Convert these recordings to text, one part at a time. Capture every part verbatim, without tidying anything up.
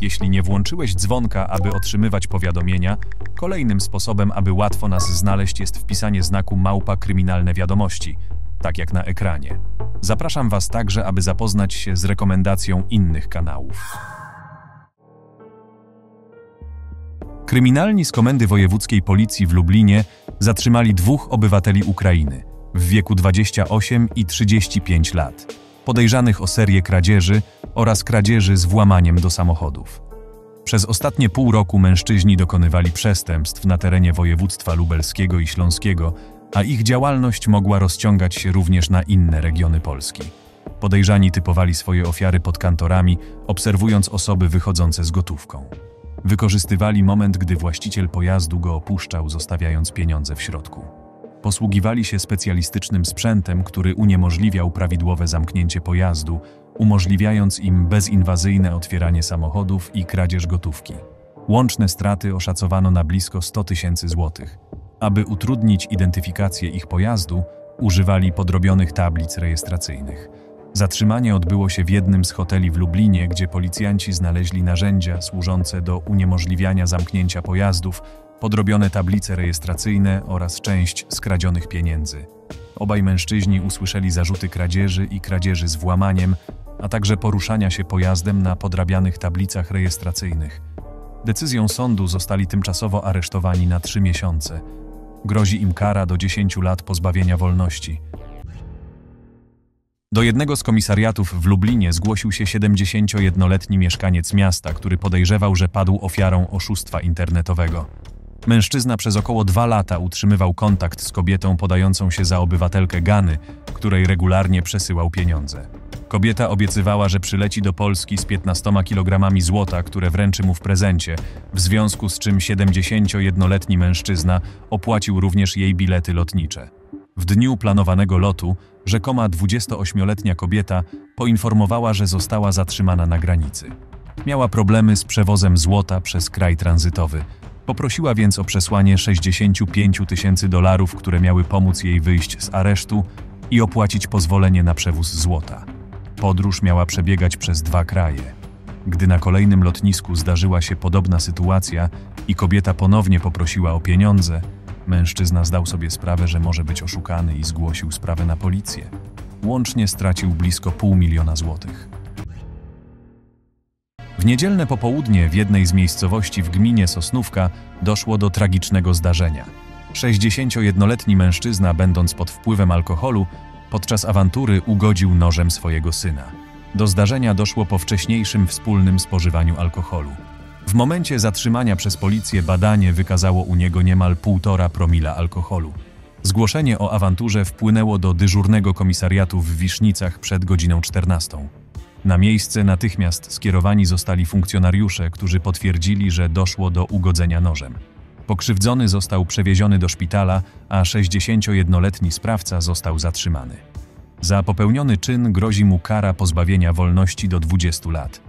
Jeśli nie włączyłeś dzwonka, aby otrzymywać powiadomienia, kolejnym sposobem, aby łatwo nas znaleźć, jest wpisanie znaku małpa kryminalne wiadomości, tak jak na ekranie. Zapraszam Was także, aby zapoznać się z rekomendacją innych kanałów. Kryminalni z Komendy Wojewódzkiej Policji w Lublinie zatrzymali dwóch obywateli Ukrainy w wieku dwudziestu ośmiu i trzydziestu pięciu lat, podejrzanych o serię kradzieży oraz kradzieży z włamaniem do samochodów. Przez ostatnie pół roku mężczyźni dokonywali przestępstw na terenie województwa lubelskiego i śląskiego, a ich działalność mogła rozciągać się również na inne regiony Polski. Podejrzani typowali swoje ofiary pod kantorami, obserwując osoby wychodzące z gotówką. Wykorzystywali moment, gdy właściciel pojazdu go opuszczał, zostawiając pieniądze w środku. Posługiwali się specjalistycznym sprzętem, który uniemożliwiał prawidłowe zamknięcie pojazdu, umożliwiając im bezinwazyjne otwieranie samochodów i kradzież gotówki. Łączne straty oszacowano na blisko sto tysięcy złotych. Aby utrudnić identyfikację ich pojazdu, używali podrobionych tablic rejestracyjnych. Zatrzymanie odbyło się w jednym z hoteli w Lublinie, gdzie policjanci znaleźli narzędzia służące do uniemożliwiania zamknięcia pojazdów, podrobione tablice rejestracyjne oraz część skradzionych pieniędzy. Obaj mężczyźni usłyszeli zarzuty kradzieży i kradzieży z włamaniem, a także poruszania się pojazdem na podrabianych tablicach rejestracyjnych. Decyzją sądu zostali tymczasowo aresztowani na trzy miesiące. Grozi im kara do dziesięciu lat pozbawienia wolności. Do jednego z komisariatów w Lublinie zgłosił się siedemdziesięciojednoletni mieszkaniec miasta, który podejrzewał, że padł ofiarą oszustwa internetowego. Mężczyzna przez około dwa lata utrzymywał kontakt z kobietą podającą się za obywatelkę Gany, której regularnie przesyłał pieniądze. Kobieta obiecywała, że przyleci do Polski z piętnastoma kilogramami złota, które wręczy mu w prezencie, w związku z czym siedemdziesięciojednoletni mężczyzna opłacił również jej bilety lotnicze. W dniu planowanego lotu rzekoma dwudziestoośmioletnia kobieta poinformowała, że została zatrzymana na granicy. Miała problemy z przewozem złota przez kraj tranzytowy. Poprosiła więc o przesłanie sześćdziesięciu pięciu tysięcy dolarów, które miały pomóc jej wyjść z aresztu i opłacić pozwolenie na przewóz złota. Podróż miała przebiegać przez dwa kraje. Gdy na kolejnym lotnisku zdarzyła się podobna sytuacja i kobieta ponownie poprosiła o pieniądze, mężczyzna zdał sobie sprawę, że może być oszukany i zgłosił sprawę na policję. Łącznie stracił blisko pół miliona złotych. W niedzielne popołudnie w jednej z miejscowości w gminie Sosnówka doszło do tragicznego zdarzenia. sześćdziesięciojednoletni mężczyzna, będąc pod wpływem alkoholu, podczas awantury ugodził nożem swojego syna. Do zdarzenia doszło po wcześniejszym wspólnym spożywaniu alkoholu. W momencie zatrzymania przez policję badanie wykazało u niego niemal półtora promila alkoholu. Zgłoszenie o awanturze wpłynęło do dyżurnego komisariatu w Wisznicach przed godziną czternastą. Na miejsce natychmiast skierowani zostali funkcjonariusze, którzy potwierdzili, że doszło do ugodzenia nożem. Pokrzywdzony został przewieziony do szpitala, a sześćdziesięciojednoletni sprawca został zatrzymany. Za popełniony czyn grozi mu kara pozbawienia wolności do dwudziestu lat.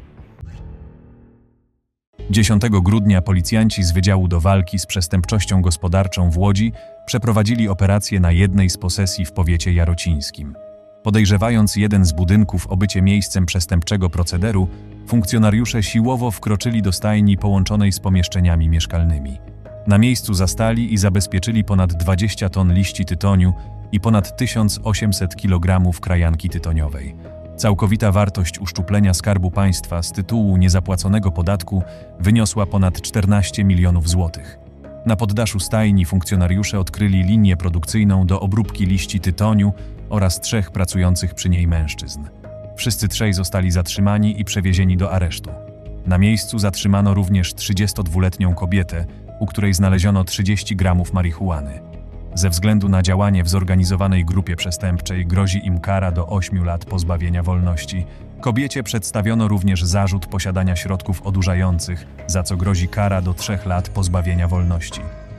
dziesiątego grudnia policjanci z Wydziału do Walki z Przestępczością Gospodarczą w Łodzi przeprowadzili operację na jednej z posesji w powiecie jarocińskim. Podejrzewając jeden z budynków o bycie miejscem przestępczego procederu, funkcjonariusze siłowo wkroczyli do stajni połączonej z pomieszczeniami mieszkalnymi. Na miejscu zastali i zabezpieczyli ponad dwadzieścia ton liści tytoniu i ponad tysiąc osiemset kilogramów krajanki tytoniowej. Całkowita wartość uszczuplenia Skarbu Państwa z tytułu niezapłaconego podatku wyniosła ponad czternaście milionów złotych. Na poddaszu stajni funkcjonariusze odkryli linię produkcyjną do obróbki liści tytoniu oraz trzech pracujących przy niej mężczyzn. Wszyscy trzej zostali zatrzymani i przewiezieni do aresztu. Na miejscu zatrzymano również trzydziestodwuletnią kobietę, u której znaleziono trzydzieści gramów marihuany. Ze względu na działanie w zorganizowanej grupie przestępczej grozi im kara do ośmiu lat pozbawienia wolności. Kobiecie przedstawiono również zarzut posiadania środków odurzających, za co grozi kara do trzech lat pozbawienia wolności.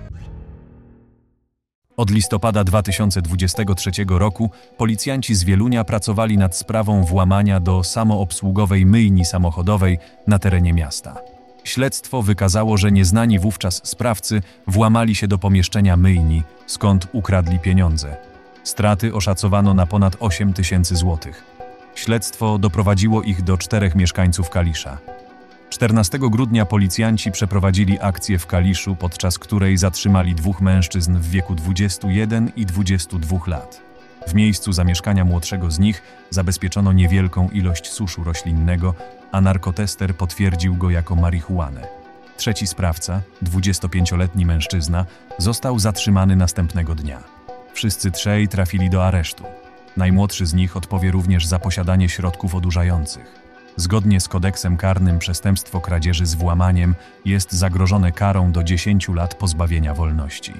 Od listopada dwa tysiące dwudziestego trzeciego roku policjanci z Wielunia pracowali nad sprawą włamania do samoobsługowej myjni samochodowej na terenie miasta. Śledztwo wykazało, że nieznani wówczas sprawcy włamali się do pomieszczenia myjni, skąd ukradli pieniądze. Straty oszacowano na ponad osiem tysięcy złotych. Śledztwo doprowadziło ich do czterech mieszkańców Kalisza. czternastego grudnia policjanci przeprowadzili akcję w Kaliszu, podczas której zatrzymali dwóch mężczyzn w wieku dwudziestu jeden i dwudziestu dwóch lat. W miejscu zamieszkania młodszego z nich zabezpieczono niewielką ilość suszu roślinnego, a narkotester potwierdził go jako marihuanę. Trzeci sprawca, dwudziestopięcioletni mężczyzna, został zatrzymany następnego dnia. Wszyscy trzej trafili do aresztu. Najmłodszy z nich odpowie również za posiadanie środków odurzających. Zgodnie z kodeksem karnym przestępstwo kradzieży z włamaniem jest zagrożone karą do dziesięciu lat pozbawienia wolności.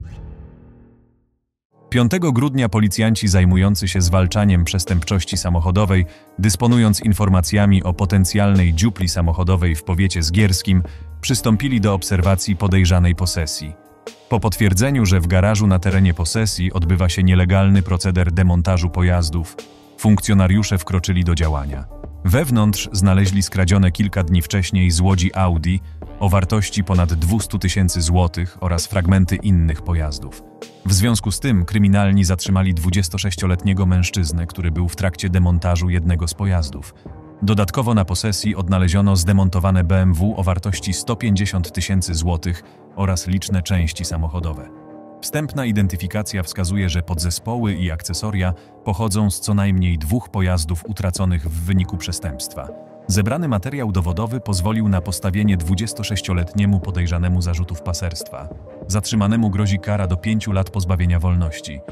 piątego grudnia policjanci zajmujący się zwalczaniem przestępczości samochodowej, dysponując informacjami o potencjalnej dziupli samochodowej w powiecie zgierskim, przystąpili do obserwacji podejrzanej posesji. Po potwierdzeniu, że w garażu na terenie posesji odbywa się nielegalny proceder demontażu pojazdów, funkcjonariusze wkroczyli do działania. Wewnątrz znaleźli skradzione kilka dni wcześniej z łodzi Audi o wartości ponad dwustu tysięcy złotych oraz fragmenty innych pojazdów. W związku z tym kryminalni zatrzymali dwudziestosześcioletniego mężczyznę, który był w trakcie demontażu jednego z pojazdów. Dodatkowo na posesji odnaleziono zdemontowane B M W o wartości sto pięćdziesiąt tysięcy złotych oraz liczne części samochodowe. Wstępna identyfikacja wskazuje, że podzespoły i akcesoria pochodzą z co najmniej dwóch pojazdów utraconych w wyniku przestępstwa. Zebrany materiał dowodowy pozwolił na postawienie dwudziestosześcioletniemu podejrzanemu zarzutów paserstwa. Zatrzymanemu grozi kara do pięciu lat pozbawienia wolności.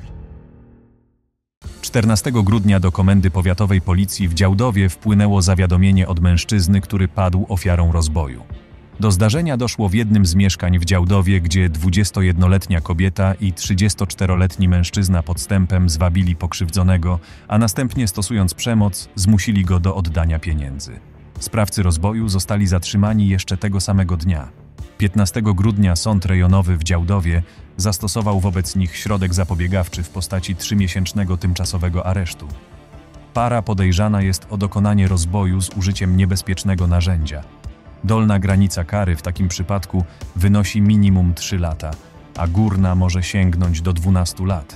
czternastego grudnia do Komendy Powiatowej Policji w Działdowie wpłynęło zawiadomienie od mężczyzny, który padł ofiarą rozboju. Do zdarzenia doszło w jednym z mieszkań w Działdowie, gdzie dwudziestojednoletnia kobieta i trzydziestoczteroletni mężczyzna podstępem zwabili pokrzywdzonego, a następnie stosując przemoc, zmusili go do oddania pieniędzy. Sprawcy rozboju zostali zatrzymani jeszcze tego samego dnia. piętnastego grudnia Sąd Rejonowy w Działdowie zastosował wobec nich środek zapobiegawczy w postaci trzymiesięcznego tymczasowego aresztu. Para podejrzana jest o dokonanie rozboju z użyciem niebezpiecznego narzędzia. Dolna granica kary w takim przypadku wynosi minimum trzy lata, a górna może sięgnąć do dwunastu lat.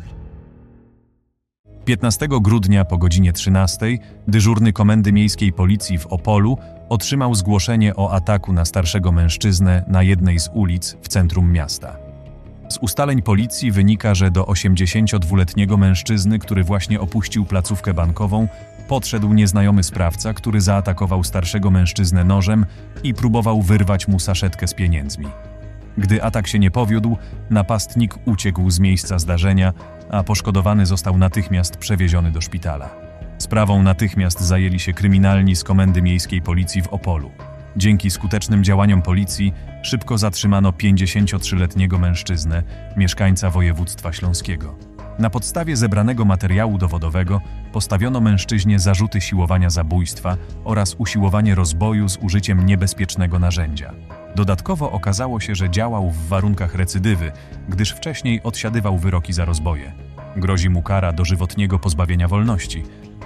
piętnastego grudnia po godzinie trzynastej dyżurny Komendy Miejskiej Policji w Opolu otrzymał zgłoszenie o ataku na starszego mężczyznę na jednej z ulic w centrum miasta. Z ustaleń policji wynika, że do osiemdziesięciodwuletniego mężczyzny, który właśnie opuścił placówkę bankową, podszedł nieznajomy sprawca, który zaatakował starszego mężczyznę nożem i próbował wyrwać mu saszetkę z pieniędzmi. Gdy atak się nie powiódł, napastnik uciekł z miejsca zdarzenia, a poszkodowany został natychmiast przewieziony do szpitala. Sprawą natychmiast zajęli się kryminalni z Komendy Miejskiej Policji w Opolu. Dzięki skutecznym działaniom policji szybko zatrzymano pięćdziesięciotrzyletniego mężczyznę, mieszkańca województwa śląskiego. Na podstawie zebranego materiału dowodowego postawiono mężczyźnie zarzuty siłowania zabójstwa oraz usiłowanie rozboju z użyciem niebezpiecznego narzędzia. Dodatkowo okazało się, że działał w warunkach recydywy, gdyż wcześniej odsiadywał wyroki za rozboje. Grozi mu kara dożywotniego pozbawienia wolności.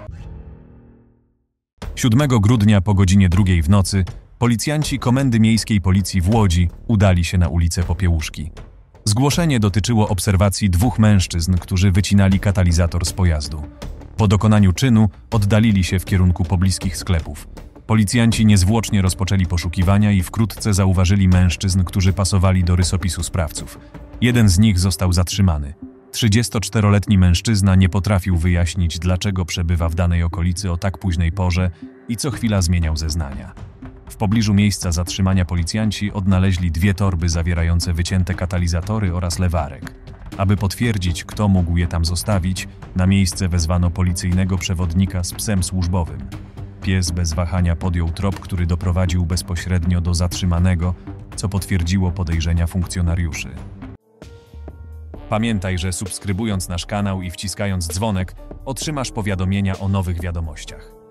siódmego grudnia po godzinie drugiej w nocy policjanci Komendy Miejskiej Policji w Łodzi udali się na ulicę Popiełuszki. Zgłoszenie dotyczyło obserwacji dwóch mężczyzn, którzy wycinali katalizator z pojazdu. Po dokonaniu czynu oddalili się w kierunku pobliskich sklepów. Policjanci niezwłocznie rozpoczęli poszukiwania i wkrótce zauważyli mężczyzn, którzy pasowali do rysopisu sprawców. Jeden z nich został zatrzymany. trzydziestoczteroletni mężczyzna nie potrafił wyjaśnić, dlaczego przebywa w danej okolicy o tak późnej porze i co chwila zmieniał zeznania. W pobliżu miejsca zatrzymania policjanci odnaleźli dwie torby zawierające wycięte katalizatory oraz lewarek. Aby potwierdzić, kto mógł je tam zostawić, na miejsce wezwano policyjnego przewodnika z psem służbowym. Pies bez wahania podjął trop, który doprowadził bezpośrednio do zatrzymanego, co potwierdziło podejrzenia funkcjonariuszy. Pamiętaj, że subskrybując nasz kanał i wciskając dzwonek, otrzymasz powiadomienia o nowych wiadomościach.